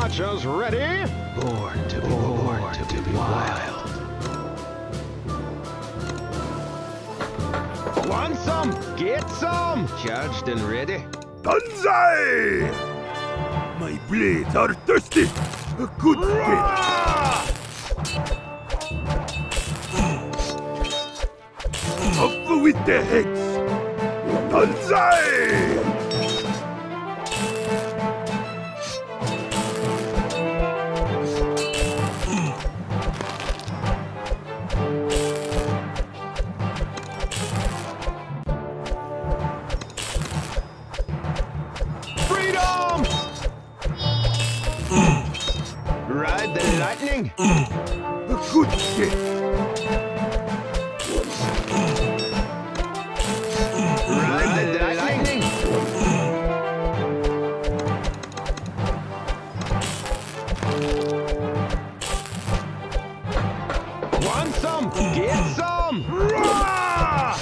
Archers ready? Born to be wild. Want some? Get some! Charged and ready? Banzai! My blades are thirsty. A good hit. Up with the heads. Banzai! Ride the lightning! A good hit! Ride the lightning! Want some? Get some! Rah!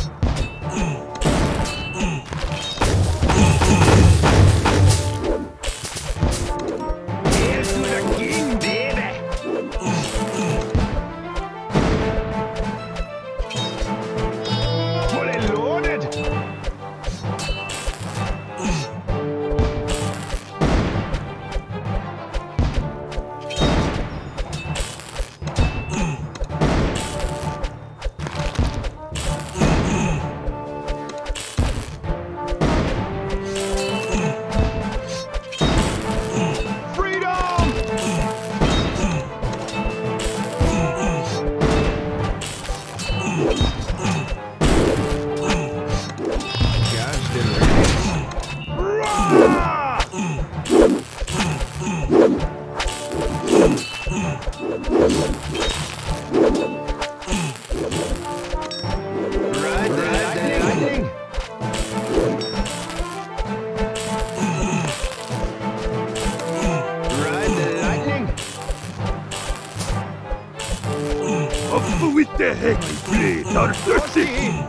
Hail to the king, baby! Fully loaded! Up with the head. My blades are thirsty.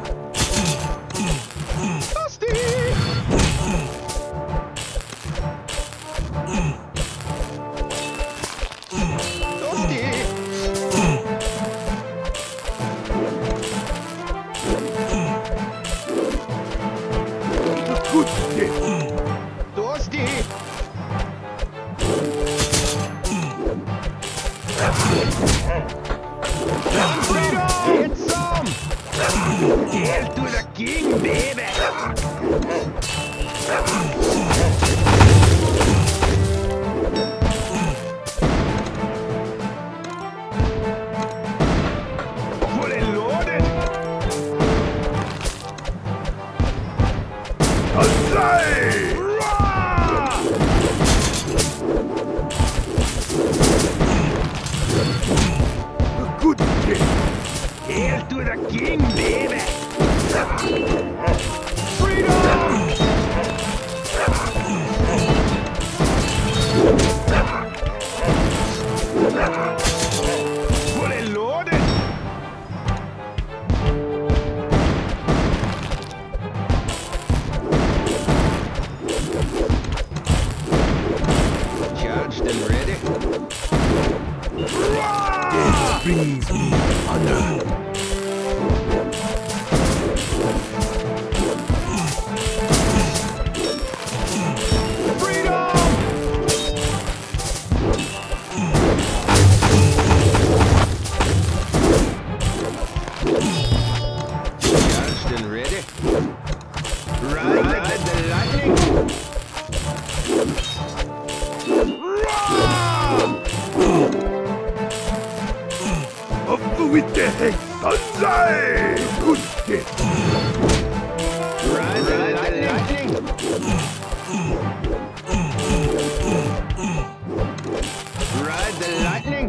Good hit. Toasty! Freedom! Get some! Hail to the king, baby! Fully loaded! Banzai! A good hit. Hail to the king, baby! Freedom! Fully loaded! Charged and ready? Death brings me honor. Charged and ready? Ride the lightning! Up with the head. Banzai! Good hit. Ride the lightning! Ride the lightning!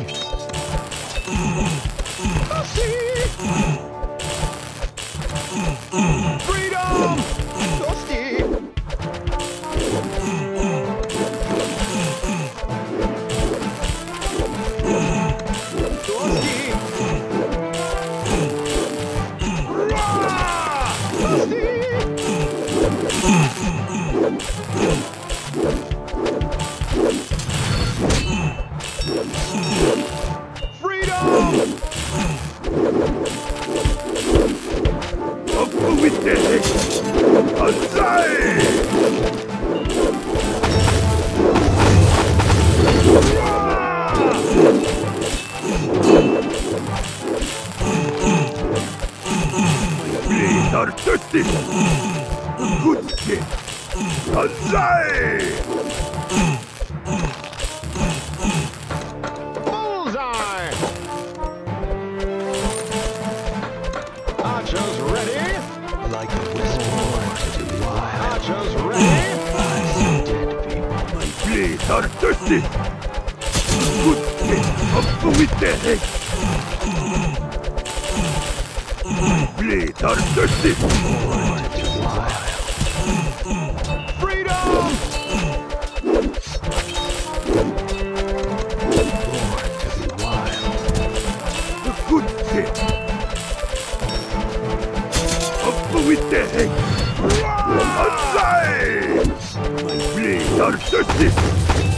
Freedom! Toasty! Toasty! with the head. Blades are thirsty. Good hit. Banzai! Bullseye! Archers ready? Like a whisper to the wild. Archers ready? I see dead people. My blades are thirsty. Good hit. Up with the head. My blades are thirsty. To the wild. Freedom! Born to be wild. A good hit. Up with the head. Banzai! My blades are thirsty.